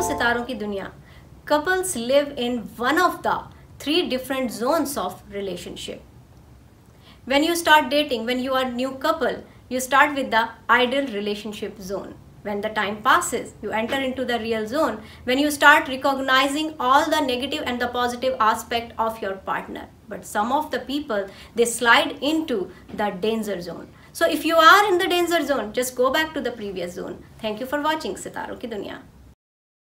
सितारों की दुनिया. Couples live in one of the 3 different zones of relationship. When you start dating, when you are new couple, you start with the ideal relationship zone. When the time passes, you enter into the real zone when you start recognizing all the negative and the positive aspect of your partner. But some of the people, they slide into the danger zone. So if you are in the danger zone, just go back to the previous zone. Thank you for watching Sitaron Ki Duniya.